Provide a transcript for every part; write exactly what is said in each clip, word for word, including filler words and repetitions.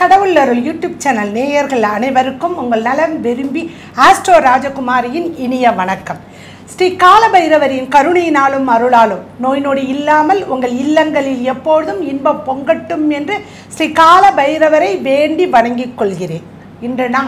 கடவுள் அருள் YouTube channel நேயர்கள் அனைவருக்கும் உங்கள் நலம் விரும்பி ஆஸ்ட்ரோ ராஜகுமாரியின் இனிய வணக்கம். ஸ்ரீ காலபைரவரின் கருணையினாலும் அருளாலும் நோய் நொடி இல்லாமல் உங்கள் இல்லங்களில் எப்பொழுதும் இன்பம் பொங்கட்டும் என்று ஸ்ரீ காலபைரவரை வேண்டி வணங்கிக் கொள்கிறேன். இன்று நாம்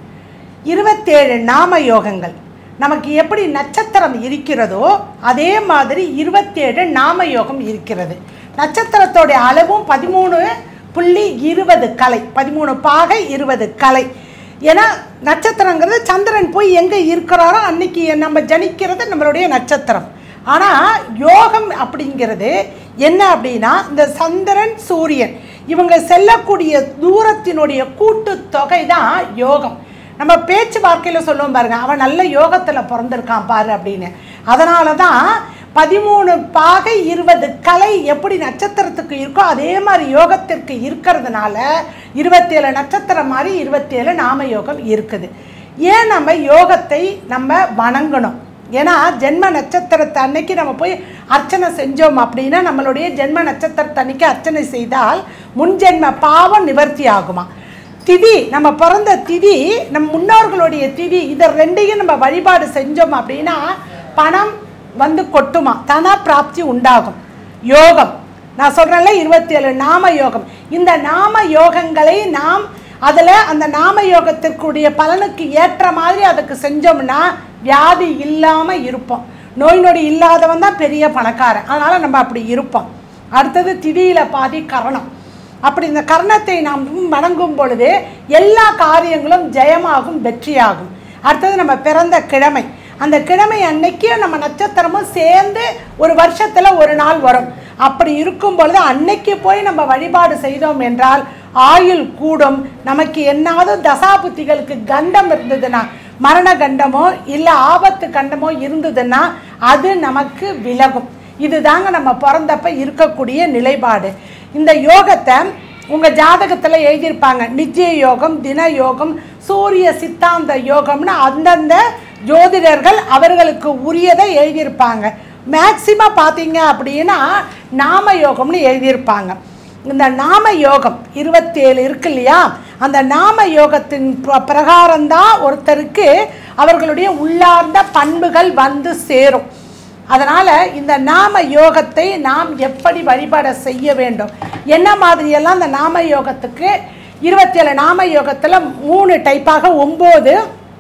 இருபத்தேழு நாம யோகங்கள், நமக்கு எப்படி நட்சத்திரம் இருக்கிறதோ அதே மாதிரி இருபத்தேழு நாம யோகம் இருக்கிறது. நட்சத்திரத்தோடைய அளவும் பதிமூணு புள்ளி இருபது கலை, பதிமூணு பாகை இருபது கலை. ஏன்னா நட்சத்திரங்கிறது சந்திரன் போய் எங்கே இருக்கிறாரோ அன்னைக்கு நம்ம ஜனிக்கிறது நம்மளுடைய நட்சத்திரம். ஆனால் யோகம் அப்படிங்கிறது என்ன அப்படின்னா, இந்த சந்திரன் சூரியன் இவங்க செல்லக்கூடிய தூரத்தினுடைய கூட்டு தொகை தான் யோகம். நம்ம பேச்சு வார்த்தையில் சொல்லுவோம் பாருங்க, அவன் நல்ல யோகத்தில் பிறந்திருக்கான் பாரு அப்படின்னு. அதனால தான் பதிமூணு பாகை இருபது கலை எப்படி நட்சத்திரத்துக்கு இருக்கோ அதே மாதிரி யோகத்திற்கு இருக்கிறதுனால இருபத்தேழு நட்சத்திரம் மாதிரி இருபத்தேழு நாம யோகம் இருக்குது. ஏன் நம்ம யோகத்தை நம்ம வணங்கணும்? ஏன்னா ஜென்ம நட்சத்திரத்தை அன்னைக்கு நம்ம போய் அர்ச்சனை செஞ்சோம் அப்படின்னா நம்மளுடைய ஜென்ம நட்சத்திரத்தை அன்னைக்கு அர்ச்சனை செய்தால் முன்ஜென்ம பாவம் நிவர்த்தி ஆகுமா. திதி, நம்ம பிறந்த திதி, நம் முன்னோர்களுடைய திதி, இதை ரெண்டையும் நம்ம வழிபாடு செஞ்சோம் அப்படின்னா பணம் வந்து கொட்டுமா, தன பிராப்தி உண்டாகும். யோகம் நான் சொல்கிறேன்ல இருபத்தி ஏழு நாம யோகம். இந்த நாம யோகங்களை நாம் அதில் அந்த நாம யோகத்திற்குரிய பலனுக்கு ஏற்ற மாதிரி அதுக்கு செஞ்சோம்னா வியாதி இல்லாமல் இருப்போம். நோய் நொடி இல்லாதவன் தான் பெரிய பணக்காரன், அதனால் நம்ம அப்படி இருப்போம். அடுத்தது திதியில் பாதி கரணம். அப்படி இந்த கரணத்தை நாம் வணங்கும் பொழுது எல்லா காரியங்களும் ஜெயமாகும், வெற்றியாகும். அடுத்தது நம்ம பிறந்த கிழமை, அந்த கிழமை அன்னைக்கு நம்ம நட்சத்திரமும் சேர்ந்து ஒரு வருஷத்தில் ஒரு நாள் வரும். அப்படி இருக்கும் பொழுது அன்னைக்கு போய் நம்ம வழிபாடு செய்தோம் என்றால் ஆயுள் கூடும். நமக்கு என்னாவது தசாபுத்திகளுக்கு கண்டம் இருந்ததுன்னா, மரண கண்டமோ இல்லை ஆபத்து கண்டமோ இருந்ததுன்னா அது நமக்கு விலகும். இதுதாங்க நம்ம பிறந்தப்ப இருக்கக்கூடிய நிலைப்பாடு. இந்த யோகத்தை உங்கள் ஜாதகத்தில் எழுதியிருப்பாங்க. நித்திய யோகம், தின யோகம், சூரிய சித்தாந்த யோகம்னு அந்தந்த ஜோதிடர்கள் அவர்களுக்கு உரியதை எழுதியிருப்பாங்க. மேக்சிமம் பார்த்தீங்க அப்படின்னா நாம யோகம்னு எழுதியிருப்பாங்க. இந்த நாம யோகம் இருபத்தேழு இருக்கு இல்லையா, அந்த நாம யோகத்தின் பிரகாரம்தான் ஒருத்தருக்கு அவர்களுடைய உள்ளார்ந்த பண்புகள் வந்து சேரும். அதனால் இந்த நாம யோகத்தை நாம் எப்படி வழிபாடு செய்ய வேண்டும், என்ன மாதிரியெல்லாம் இந்த நாம யோகத்துக்கு இருபத்தேழு நாம யோகத்தில் மூணு டைப்பாக ஒம்பது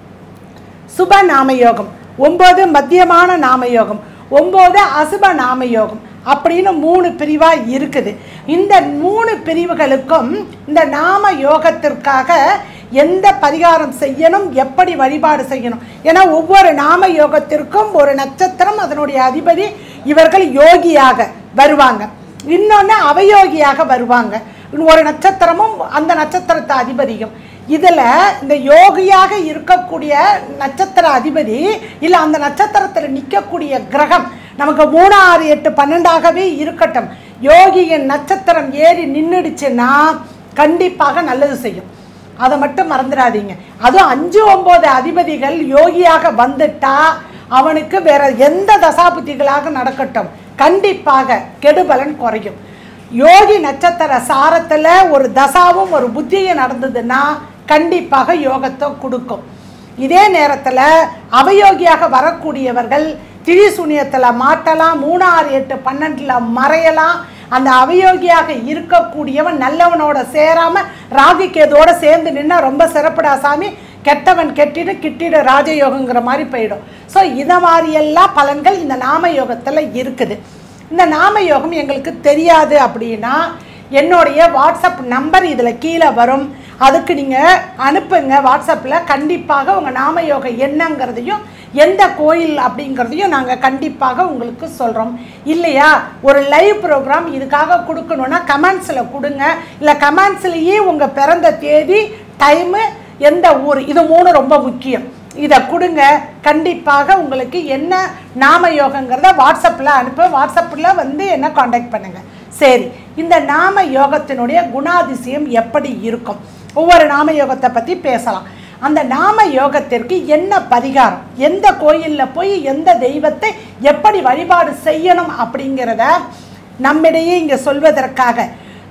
சுப நாம யோகம், ஒம்பது மத்தியமான நாம யோகம், ஒம்பது அசுப நாம யோகம் அப்படின்னு மூணு பிரிவாக இருக்குது. இந்த மூணு பிரிவுகளுக்கும் இந்த நாம யோகத்திற்காக எந்த பரிகாரம் செய்யணும், எப்படி வழிபாடு செய்யணும். ஏன்னா ஒவ்வொரு நாம யோகத்திற்கும் ஒரு நட்சத்திரம் அதனுடைய அதிபதி இவர்கள் யோகியாக வருவாங்க, இன்னொன்று அவயோகியாக வருவாங்க. ஒரு நட்சத்திரமும் அந்த நட்சத்திரத்தை அதிபதியும். இதில் இந்த யோகியாக இருக்கக்கூடிய நட்சத்திர அதிபதி இல்லை அந்த நட்சத்திரத்தில் நிற்கக்கூடிய கிரகம் நமக்கு மூணு ஆறு எட்டு பன்னெண்டாகவே இருக்கட்டும். யோகியின் நட்சத்திரம் ஏறி நின்றுடுச்சுன்னா கண்டிப்பாக நல்லது செய்யும். அதை மட்டும் மறந்துடாதீங்க. அதுவும் அஞ்சு ஒம்பது அதிபதிகள் யோகியாக வந்துட்டா அவனுக்கு வேற எந்த தசாபுத்திகளாக நடக்கட்டும் கண்டிப்பாக கெடுபலன் குறையும். யோகி நட்சத்திர சாரத்தில் ஒரு தசாவும் ஒரு புத்தியும் நடந்ததுன்னா கண்டிப்பாக யோகத்தை கொடுக்கும். இதே நேரத்தில் அவயோகியாக வரக்கூடியவர்கள் திரிசூனியத்தில் மாட்டலாம், மூணு ஆறு எட்டு பன்னெண்டில் மறையலாம். அந்த அவயோகியாக இருக்கக்கூடியவன் நல்லவனோட சேராமல் ராகுகேதோடு சேர்ந்து நின்னா ரொம்ப சிறப்புடா சாமி, கெட்டவன் கெட்டிடு கிட்டிடு ராஜயோகங்கிற மாதிரி போயிடும். ஸோ இதை மாதிரியெல்லாம் பலன்கள் இந்த நாம யோகத்தில் இருக்குது. இந்த நாம யோகம் எங்களுக்கு தெரியாது அப்படின்னா என்னுடைய வாட்ஸ்அப் நம்பர் இதில் கீழே வரும், அதுக்கு நீங்கள் அனுப்புங்க. வாட்ஸ்அப்பில் கண்டிப்பாக உங்கள் நாம யோகம் என்னங்கிறதையும் எந்த கோயில் அப்படிங்கிறதையும் நாங்கள் கண்டிப்பாக உங்களுக்கு சொல்கிறோம். இல்லையா ஒரு லைவ் ப்ரோக்ராம் இதுக்காக கொடுக்கணுன்னா கமெண்ட்ஸில் கொடுங்க. இல்லை கமெண்ட்ஸ்லேயே உங்கள் பிறந்த தேதி, டைமு, எந்த ஊர், இது மூணு ரொம்ப முக்கியம். இதை கொடுங்க. கண்டிப்பாக உங்களுக்கு என்ன நாம யோகங்கிறத வாட்ஸ்அப்பில் அனுப்ப, வாட்ஸ்அப்பில் வந்து என்ன காண்டாக்ட் பண்ணுங்கள். சரி, இந்த நாம யோகத்தினுடைய குணாதிசயம் எப்படி இருக்கும், ஒவ்வொரு நாம யோகத்தை பற்றி பேசலாம். அந்த நாம யோகத்திற்கு என்ன பரிகாரம், எந்த கோயிலில் போய் எந்த தெய்வத்தை எப்படி வழிபாடு செய்யணும் அப்படிங்கிறத நம்மிடையே இங்கே சொல்வதற்காக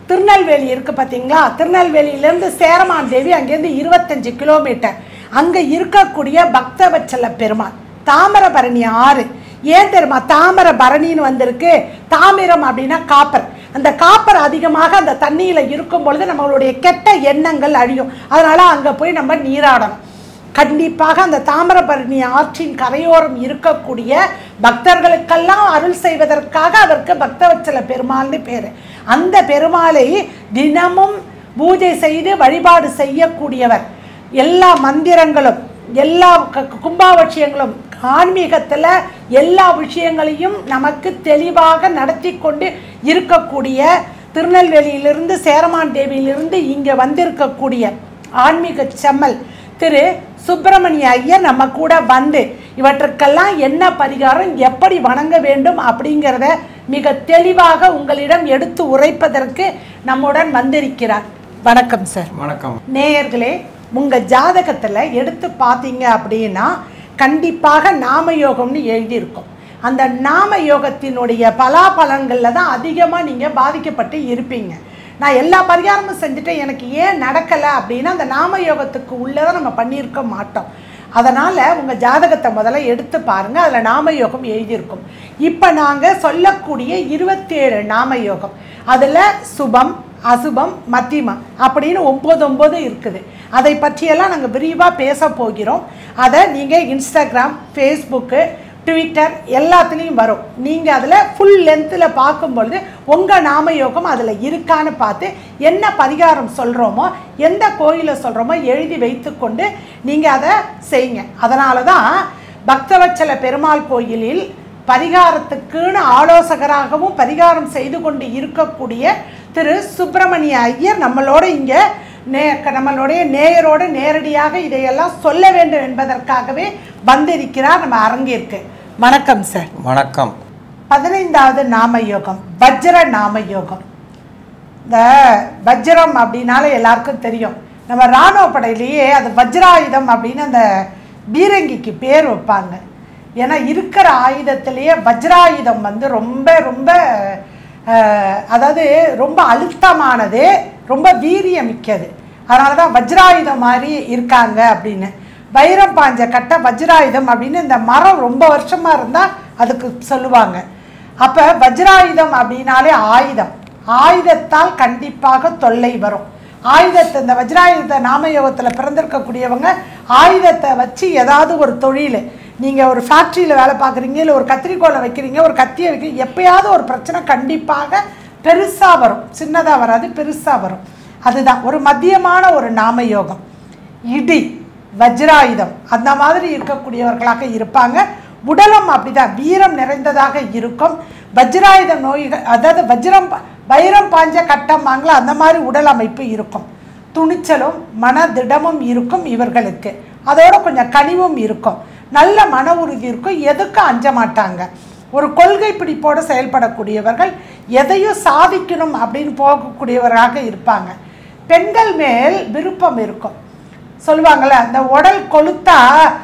திருநெல்வேலி இருக்குது பார்த்தீங்களா, திருநெல்வேலியிலேருந்து சேரமான் தேவி அங்கேருந்து இருபத்தஞ்சி கிலோமீட்டர். அங்கே இருக்கக்கூடிய பக்தவச்சல பெருமாள் தாமிரபரணி ஆறு. ஏன் தெரியுமா தாமிரபரணின்னு வந்திருக்கு? தாமிரம் அப்படின்னா காப்பர். அந்த காப்பர் அதிகமாக அந்த தண்ணியில் இருக்கும் பொழுது நம்மளுடைய கெட்ட எண்ணங்கள் அழியும். அதனால் அங்கே போய் நம்ம நீராடணும். கண்டிப்பாக அந்த தாமிரபரணி ஆற்றின் கரையோரம் இருக்கக்கூடிய பக்தர்களுக்கெல்லாம் அருள் செய்வதற்காக அதற்கு பக்தவச்சல பெருமாள்னு பேர். அந்த பெருமாளை தினமும் பூஜை செய்து வழிபாடு செய்யக்கூடியவர். எல்லா மந்திரங்களும் எல்லா கும்பாபிஷேகங்களும் ஆன்மீகத்தில் எல்லா விஷயங்களையும் நமக்கு தெளிவாக நடத்தி கொண்டு இருக்கக்கூடிய திருநெல்வேலியிலிருந்து சேரமான் தேவியிலிருந்து இங்கே வந்திருக்கக்கூடிய ஆன்மீக செம்மல் திரு சுப்பிரமணிய ஐயர் நம்ம கூட வந்து இவற்றுக்கெல்லாம் என்ன பரிகாரம், எப்படி வணங்க வேண்டும் அப்படிங்கிறத மிக தெளிவாக உங்களிடம் எடுத்து உரைப்பதற்கு நம்முடன் வந்திருக்கிறார். வணக்கம் சார். வணக்கம் நேயர்களே. உங்கள் ஜாதகத்தில் எடுத்து பார்த்தீங்க அப்படின்னா கண்டிப்பாக நாமயோகம்னு எழுதியிருக்கும். அந்த நாம யோகத்தினுடைய பலாபலன்களில் தான் அதிகமாக நீங்கள் பாதிக்கப்பட்டு இருப்பீங்க. நான் எல்லா பரிகாரமும் செஞ்சுட்டேன், எனக்கு ஏன் நடக்கலை அப்படின்னா அந்த நாம யோகத்துக்கு உள்ளே தான் நம்ம பண்ணியிருக்க மாட்டோம். அதனால் உங்கள் ஜாதகத்தை முதல்ல எடுத்து பாருங்கள், அதில் நாம யோகம் எழுதியிருக்கும். இப்போ நாங்கள் சொல்லக்கூடிய இருபத்தேழு நாம யோகம், அதில் சுபம் அசுபம் மத்தியமம் அப்படின்னு ஒம்பது ஒம்பது இருக்குது. அதை பற்றியெல்லாம் நாங்கள் விரிவாக பேச போகிறோம். அதை நீங்கள் இன்ஸ்டாகிராம், ஃபேஸ்புக்கு, ட்விட்டர் எல்லாத்துலேயும் வரும். நீங்கள் அதில் ஃபுல் லென்த்தில் பார்க்கும்பொழுது உங்கள் நாம யோகம் அதில் இருக்கான்னு பார்த்து என்ன பரிகாரம் சொல்கிறோமோ எந்த கோயிலை சொல்கிறோமோ எழுதி வைத்து கொண்டு நீங்கள் அதை செய்யுங்க. அதனால தான் பக்தவச்சல பெருமாள் கோயிலில் பரிகாரத்துக்குன்னு ஆலோசகராகவும் பரிகாரம் செய்து கொண்டு இருக்கக்கூடிய திரு சுப்பிரமணிய ஐயர் நம்மளோட இங்கே நே நம்மளுடைய நேயரோடு நேரடியாக இதையெல்லாம் சொல்ல வேண்டும் என்பதற்காகவே வந்திருக்கிறார் நம்ம அரங்கிற்கு. வணக்கம் சார். வணக்கம். பதினைந்தாவது நாம யோகம் வஜ்ர நாம யோகம். இந்த வஜ்ரம் அப்படின்னாலே எல்லாருக்கும் தெரியும். நம்ம இராணுவ படையிலேயே அது வஜ்ராயுதம் அப்படின்னு அந்த பீரங்கிக்கு பேர் வைப்பாங்க. ஏன்னா இருக்கிற ஆயுதத்திலேயே வஜ்ராயுதம் வந்து ரொம்ப ரொம்ப அதாவது ரொம்ப அழுத்தமானது, ரொம்ப வீரியமிக்கது. அதனால தான் வஜ்ராயுதம் மாதிரி இருக்காங்க அப்படின்னு. வைரம் பாஞ்ச கட்ட வஜ்ராயுதம் அப்படின்னு இந்த மரம் ரொம்ப வருஷமாக இருந்தால் அதுக்கு சொல்லுவாங்க. அப்போ வஜ்ராயுதம் அப்படின்னாலே ஆயுதம், ஆயுதத்தால் கண்டிப்பாக தொல்லை வரும். ஆயுதத்தை இந்த வஜ்ராயுத நாமயோகத்தில் பிறந்திருக்கக்கூடியவங்க ஆயுதத்தை வச்சு ஏதாவது ஒரு தொழில், நீங்கள் ஒரு ஃபேக்ட்ரியில் வேலை பார்க்குறீங்க, இல்லை ஒரு கத்திரிக்கோலை வைக்கிறீங்க, ஒரு கத்தியை வைக்கிறீங்க, எப்பயாவது ஒரு பிரச்சனை கண்டிப்பாக பெருசாக வரும். சின்னதாக வராது, பெருசாக வரும். அதுதான் ஒரு மத்தியமான ஒரு நாமயோகம். இடி, வஜ்ராயுதம் அந்த மாதிரி இருக்கக்கூடியவர்களாக இருப்பாங்க. உடலும் அப்படிதான் வீரம் நிறைந்ததாக இருக்கும். வஜ்ராயுத நோய்கள், அதாவது வஜ்ரம் வைரம் பாஞ்ச கட்டமாங்களா அந்த மாதிரி உடல் அமைப்பு இருக்கும். துணிச்சலும் மனதிடமும் இருக்கும் இவர்களுக்கு. அதோட கொஞ்சம் கனிவும் இருக்கும். நல்ல மன உறுதி இருக்கும். எதுக்கும் அஞ்ச மாட்டாங்க. ஒரு கொள்கை பிடிப்போடு செயல்படக்கூடியவர்கள், எதையும் சாதிக்கணும் அப்படின்னு போகக்கூடியவராக இருப்பாங்க. பெண்கள் மேல் விருப்பம் இருக்கும். சொல்லுவாங்கள்ல, அந்த உடல் கொளுத்தா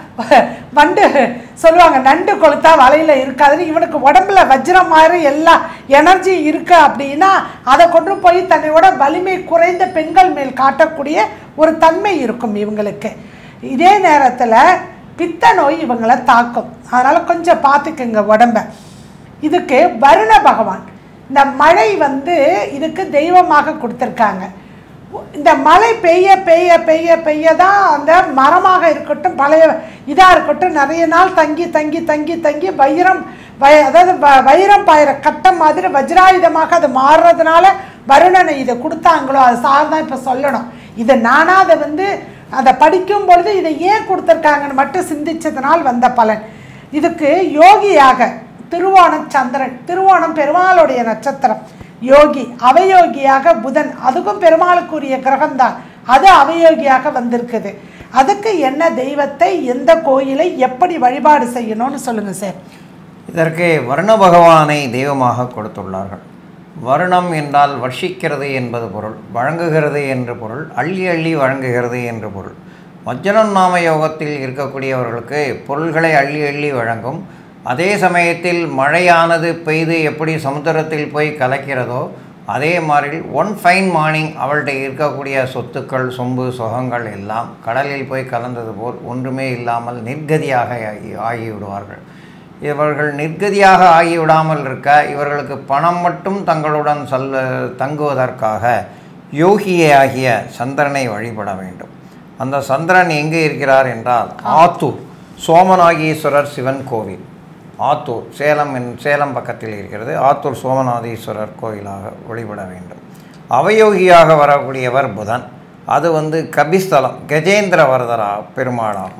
வண்டு சொல்லுவாங்க, நண்டு கொளுத்தா வலையில் இருக்காதுன்னு. இவனுக்கு உடம்புல வஜ்ரம் மாதிரி எல்லா எனர்ஜி இருக்கு அப்படின்னா அதை கொண்டு போய் தன்னையோட வலிமை குறைந்த பெண்கள் மேல் காட்டக்கூடிய ஒரு தன்மை இருக்கும் இவங்களுக்கு. இதே நேரத்தில் பித்த நோய் இவங்களை தாக்கும். அதனால் கொஞ்சம் பார்த்துக்குங்க உடம்ப. இதுக்கு வருண பகவான், இந்த மழை வந்து இதுக்கு தெய்வமாக கொடுத்துருக்காங்க. இந்த மழை பெய்ய பெய்ய பெய்ய பெய்ய தான் அந்த மரமாக இருக்கட்டும், பழைய இதாக இருக்கட்டும், நிறைய நாள் தங்கி தங்கி தங்கி தங்கி வைரம் வய அதாவது வ வைரம் பாயிற கட்டம் மாதிரி வஜ்ராயுதமாக அது மாறுறதுனால வருணனை இதை கொடுத்தாங்களோ அது சார் தான் இப்போ சொல்லணும். இதை நானாக அதை வந்து அதை படிக்கும் பொழுது இதை ஏன் கொடுத்துருக்காங்கன்னு மட்டும் சிந்திச்சதுனால் வந்த பலன். இதுக்கு யோகியாக திருவோணம் சந்திரன், திருவோணம் பெருமாளுடைய நட்சத்திரம், யோகி அவயோகியாக புதன், அதுக்கும் பெருமாளுக்குரிய கிரகம்தான், அது அவயோகியாக வந்திருக்குது. அதுக்கு என்ன தெய்வத்தை, எந்த கோயிலை எப்படி வழிபாடு செய்யணும்னு சொல்லுங்கள் சார். இதற்கு வருண பகவானை தெய்வமாக கொடுத்துள்ளார்கள். வருணம் என்றால் வர்ஷிக்கிறது என்பது பொருள், வழங்குகிறது என்று பொருள், அள்ளி அள்ளி வழங்குகிறது என்று பொருள். வஜ்ரம் நாம யோகத்தில் இருக்கக்கூடியவர்களுக்கு பொருள்களை அள்ளி அள்ளி வழங்கும். அதே சமயத்தில் மழையானது பெய்து எப்படி சமுத்திரத்தில் போய் கலக்கிறதோ அதே மாதிரி ஒன் ஃபைன் மார்னிங் அவள்கிட்ட இருக்கக்கூடிய சொத்துக்கள் சொம்பு சொகங்கள் எல்லாம் கடலில் போய் கலந்தது போல் ஒன்றுமே இல்லாமல் நிர்கதியாக ஆகி ஆகிவிடுவார்கள். இவர்கள் நிர்கதியாக ஆகிவிடாமல் இருக்க இவர்களுக்கு பணம் மட்டும் தங்களுடன் செல்ல தங்குவதற்காக யோகியே ஆகிய சந்திரனை வழிபட வேண்டும். அந்த சந்திரன் எங்கே இருக்கிறார் என்றால் ஆத்தூர் சோமநாகீஸ்வரர் சிவன் கோவில், ஆத்தூர் சேலம் என் சேலம் பக்கத்தில் இருக்கிறது. ஆத்தூர் சோமநாதீஸ்வரர் கோயிலாக வழிபட வேண்டும். அவயோகியாக வரக்கூடியவர் புதன். அது வந்து கபிஸ்தலம் கஜேந்திர வரதரா பெருமாளாகும்.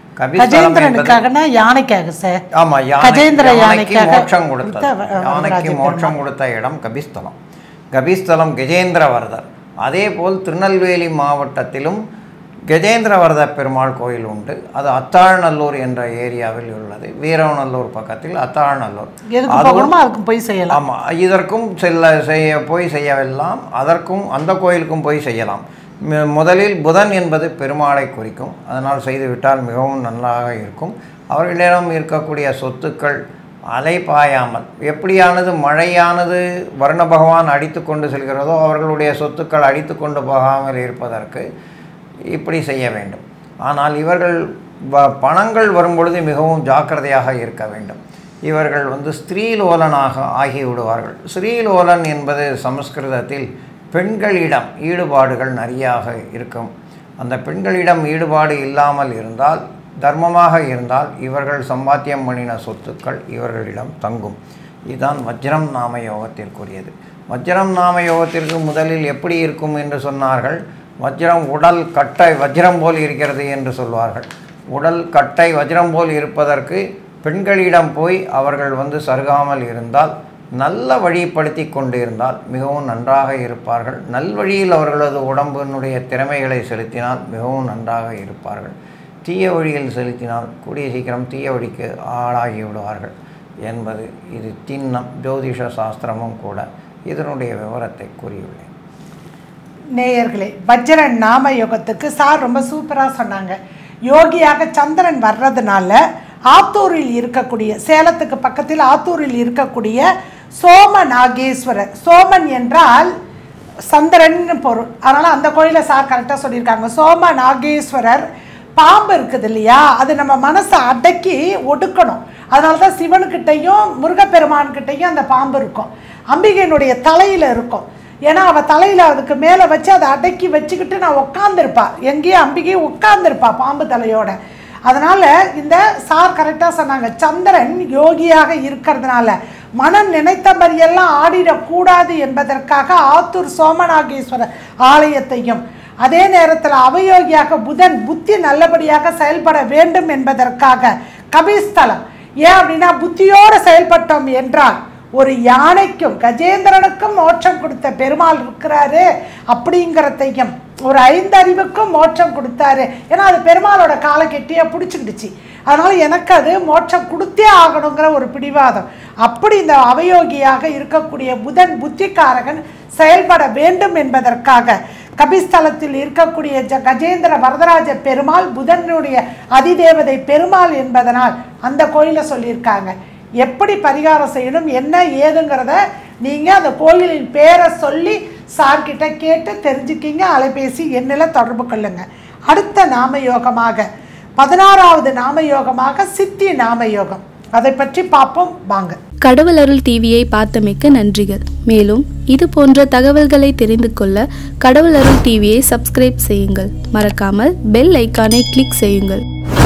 யானைக்காக சார். ஆமா, யானைக்கு மோட்சம் கொடுத்த யானைக்கு மோட்சம் கொடுத்த இடம் கபிஸ்தலம். கபிஸ்தலம் கஜேந்திர வரதர். அதே போல் திருநெல்வேலி மாவட்டத்திலும் கஜேந்திரவரத பெருமாள் கோயில் உண்டு. அது அத்தாழ்நல்லூர் என்ற ஏரியாவில் உள்ளது. வீரவநல்லூர் பக்கத்தில் அத்தாழ்நல்லூர். அதுக்கும் போய் செய்யலாம். ஆமாம், இதற்கும் செல்ல செய்ய போய் செய்யவெல்லாம் அதற்கும் அந்த கோயிலுக்கும் போய் செய்யலாம். முதலில் புதன் என்பது பெருமாளை குறிக்கும். அதனால் செய்துவிட்டால் மிகவும் நன்றாக இருக்கும். அவர்களிடம் இருக்கக்கூடிய சொத்துக்கள் அலைபாயாமல், எப்படியானது மழையானது வருண பகவான் அடித்து கொண்டு செல்கிறதோ அவர்களுடைய சொத்துக்கள் அடித்து கொண்டு போகாமல் இருப்பதற்கு இப்படி செய்ய வேண்டும். ஆனால் இவர்கள் வ பணங்கள் வரும்பொழுது மிகவும் ஜாக்கிரதையாக இருக்க வேண்டும். இவர்கள் வந்து ஸ்திரீலோலனாக ஆகிவிடுவார்கள். ஸ்ரீலோலன் என்பது சமஸ்கிருதத்தில் பெண்களிடம் ஈடுபாடுகள் நிறையாக இருக்கும். அந்த பெண்களிடம் ஈடுபாடு இல்லாமல் இருந்தால், தர்மமாக இருந்தால், இவர்கள் சம்பாத்தியம் பண்ணின சொத்துக்கள் இவர்களிடம் தங்கும். இதுதான் வஜ்ரம் நாம யோகத்திற்குரியது. வஜ்ரம் நாம யோகத்திற்கு முதலில் எப்படி இருக்கும் என்று சொன்னார்கள். வஜ்ரம் உடல் கட்டை வஜ்ரம் போல் இருக்கிறது என்று சொல்வார்கள். உடல் கட்டை வஜ்ரம் போல் இருப்பதற்கு பெண்களிடம் போய் அவர்கள் வந்து சருகாமல் இருந்தால், நல்ல வழிப்படுத்தி கொண்டு இருந்தால் மிகவும் நன்றாக இருப்பார்கள். நல்வழியில் அவர்களது உடம்பினுடைய திறமைகளை செலுத்தினால் மிகவும் நன்றாக இருப்பார்கள். தீய வழியில் செலுத்தினால் கூடிய சீக்கிரம் தீய வழிக்கு ஆளாகி விடுவார்கள் என்பது இது திண்ணம். ஜோதிஷ சாஸ்திரமும் கூட இதனுடைய விவரத்தை கூறியுள்ளேன். நேயர்களே, வஜ்ரன் நாம யோகத்துக்கு சார் ரொம்ப சூப்பராக சொன்னாங்க. யோகியாக சந்திரன் வர்றதுனால ஆத்தூரில் இருக்கக்கூடிய, சேலத்துக்கு பக்கத்தில் ஆத்தூரில் இருக்கக்கூடிய சோமநாகேஸ்வரர், சோமன் என்றால் சந்திரன் பொருள், அதனால் அந்த கோயிலை சார் கரெக்டாக சொல்லியிருக்காங்க. சோமநாகேஸ்வரர் பாம்பு இருக்குது இல்லையா, அது நம்ம மனசை அடக்கி ஒடுக்கணும். அதனால தான் சிவனுக்கிட்டையும் முருகப்பெருமான்கிட்டையும் அந்த பாம்பு இருக்கும். அம்பிகையினுடைய தலையில் இருக்கும். ஏன்னா அவள் தலையில் அதுக்கு மேலே வச்சு அதை அடக்கி வச்சுக்கிட்டு நான் உட்காந்துருப்பா, எங்கேயும் அம்பிகையும் உட்காந்துருப்பா பாம்பு தலையோட. அதனால் இந்த சார் கரெக்டாக சொன்னாங்க, சந்திரன் யோகியாக இருக்கிறதுனால மனம் நினைத்த மாதிரியெல்லாம் ஆடிடக்கூடாது என்பதற்காக ஆத்தூர் சோமநாகேஸ்வரர் ஆலயத்தையும், அதே நேரத்தில் அவயோகியாக புதன் புத்தி நல்லபடியாக செயல்பட வேண்டும் என்பதற்காக கபிஸ்தலம். ஏன் அப்படின்னா புத்தியோடு செயல்பட்டோம் என்றால் ஒரு யானைக்கும் கஜேந்திரனுக்கும் மோட்சம் கொடுத்த பெருமாள் இருக்கிறாரு அப்படிங்கிறதையும், ஒரு ஐந்தறிவுக்கும் மோட்சம் கொடுத்தாரு. ஏன்னா அது பெருமாளோட காலை கெட்டியாக பிடிச்சிக்கிடுச்சு. அதனால் எனக்கு அது மோட்சம் கொடுத்தே ஆகணுங்கிற ஒரு பிடிவாதம். அப்படி இந்த அவயோகியாக இருக்கக்கூடிய புதன் புத்திக்காரகன் செயல்பட வேண்டும் என்பதற்காக கபிஸ்தலத்தில் இருக்கக்கூடிய ஜ கஜேந்திர வரதராஜ பெருமாள் புதனுடைய அதிதேவதை பெருமாள் என்பதனால் அந்த கோயிலை சொல்லியிருக்காங்க. எப்படி பரிகாரம் செய்யணும் என்ன ஏதுங்கிறத நீங்கள் அந்த கோயிலின் பேரை சொல்லி சார்கிட்ட கேட்டு தெரிஞ்சுக்கிங்க. அலைபேசி எண்ணில் தொடர்பு கொள்ளுங்க. அடுத்த நாமயோகமாக பதினாறாவது நாமயோகமாக சித்தி நாமயோகம், அதை பற்றி பார்ப்போம் வாங்க. கடவுள் அருள் டிவியை பார்த்தமைக்கு நன்றிகள். மேலும் இது போன்ற தகவல்களை தெரிந்து கொள்ள கடவுள் அருள் டிவியை சப்ஸ்கிரைப் செய்யுங்கள். மறக்காமல் பெல் ஐக்கானை கிளிக் செய்யுங்கள்.